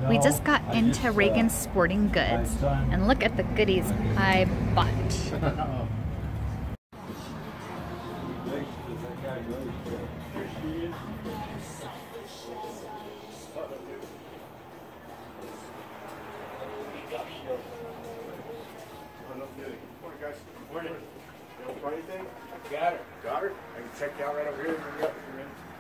We just got into Reagan's Sporting Goods, and look at the goodies I bought. Morning, guys. Morning. You don't find anything? Got her. Got her? I can check you out right over here.